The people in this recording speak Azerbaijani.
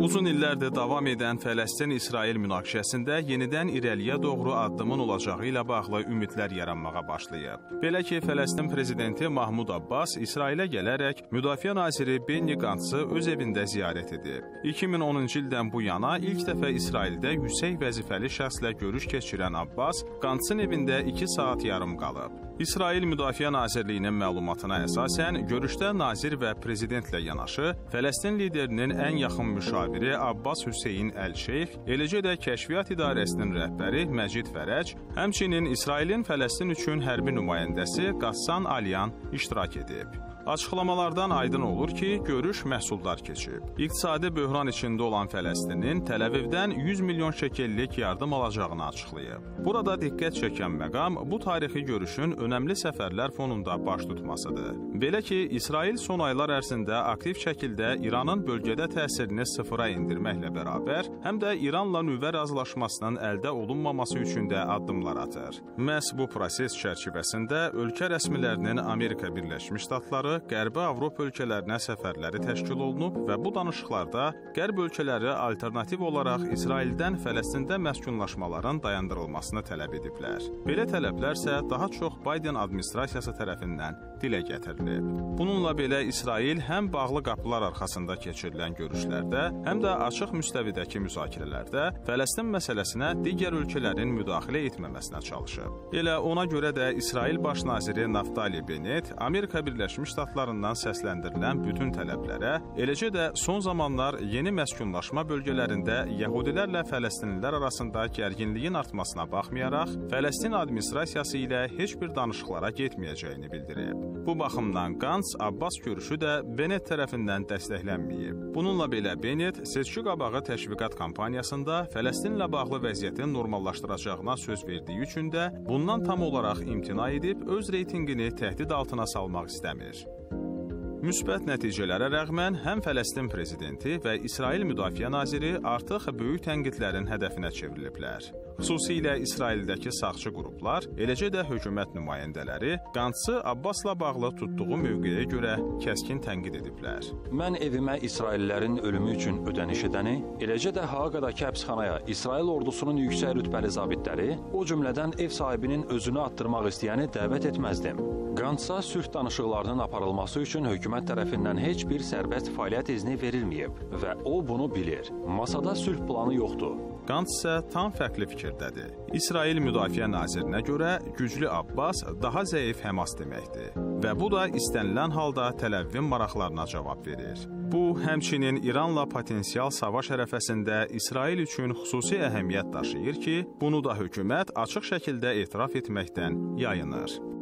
Uzun illərdir davam edən Fələstin-İsrail münaqişəsində yenidən irəliyə doğru addımın olacağı ilə bağlı ümidlər yaranmağa başlayıb. Belə ki, Fələstin prezidenti Mahmud Abbas İsrailə gələrək Müdafiə naziri Benny Gantzı öz evində ziyarət edib. 2010-cu ildən bu yana ilk dəfə İsraildə yüksək vəzifəli şəxslə görüş keçirən Abbas, Gantzın evində 2 saat yarım qalıb. İsrail Müdafiə Nazirliyinin məlumatına əsasən, görüşdə nazir və prezidentlə yanaşı, Fələstin liderinin ən yaxın müşaviri Abbas Hüseyn Əl-Şeyx, eləcə də Kəşfiyyat İdarəsinin rəhbəri Məcid Fərəc, həmçinin İsrailin Fələstin üçün hərbi nümayəndəsi Qassan Alyan iştirak edib. Açıqlamalardan aydın olur ki, görüş məhsuldar keçib. İqtisadi böhran içində olan Fələstinin Təl-Əvivdən 100 milyon şekellik yardım alacağını açıqlayıb. Burada diqqət çəkən məqam bu tarixi görüşün önəmli səfərlər fonunda baş tutmasıdır. Belə ki, İsrail son aylar ərzində aktiv şəkildə İranın bölgədə təsirini sıfıra indirməklə bərabər, həm də İranla nüvə razılaşmasının əldə olunmaması üçün də addımlar atır. Məhz bu proses çərçivəsində ölkə rəsmilərinin Amerika Birləşmiş Ştatları Qərbi Avropa ölkələrinə səfərləri təşkil olunub və bu danışıqlarda Qərb ölkələri alternativ olaraq İsraildən Fələstində məskunlaşmaların dayandırılmasını tələb ediblər. Belə tələblər isə daha çox Biden administrasiyası tərəfindən dilə gətirilib. Bununla belə İsrail həm bağlı qapılar arxasında keçirilən görüşlərdə, həm də açıq müstəvidəki müzakirələrdə Fələstin məsələsinə digər ölkələrin müdaxilə etməməsinə çalışıb. Elə ona görə də İsrail baş naziri Naftali Bennett Amerika Birləşmiş Ştatlarından səsləndirilən bütün tələblərə, eləcə də son zamanlar yeni məskunlaşma bölgələrində Yəhudilərlə Fələstinlilər arasında gərginliyin artmasına baxmayaraq, Fələstin administrasiyası ilə heç bir danışıqlara getməyəcəyini bildirib. Bu baxımdan Gantz Abbas görüşü də Bennett tərəfindən dəstəklənməyib. Bununla belə Bennett seçki qabağı təşviqat kampaniyasında Fələstinlə bağlı vəziyyəti normallaşdıracağına söz verdiyi üçün də bundan tam olaraq imtina edib öz reytinqini təhdid altına salmaq istəmir. Müsbət nəticələrə rəğmən həm Fələstin prezidenti və İsrail Müdafiə naziri artıq böyük tənqidlərin hədəfinə çevriliblər. Xüsusilə İsraildəki sağçı qruplar, eləcə də hökumət nümayəndələri Gantzı Abbasla bağlı tutduğu mövqeyə görə kəskin tənqid ediblər. Mən evimə İsraillilərin ölümü üçün ödəniş edəni, eləcə də Haaqadakı həbsxanaya İsrail ordusunun yüksək rütbəli zabitləri, o cümlədən ev sahibinin özünü attırmaq istəyəni dəvət etməzdim. Gantza sülh danışıqlarının aparılması üçün hökumət tərəfindən heç bir sərbəst fəaliyyət izni verilməyib və o bunu bilir. Masada sülh planı yoxdur. Gantz isə tam fərqli fikirdədir. İsrail Müdafiə Nazirinə görə güclü Abbas daha zəif Həmas deməkdir və bu da istənilən halda Təl-Əvivin maraqlarına cavab verir. Bu, həmçinin İranla potensial savaş ərəfəsində İsrail üçün xüsusi əhəmiyyət daşıyır ki, bunu da hökumət açıq şəkildə etiraf etməkdən yayınır.